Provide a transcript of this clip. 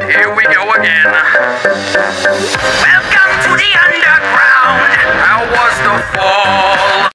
Here we go again. Welcome to the underground. How was the fall?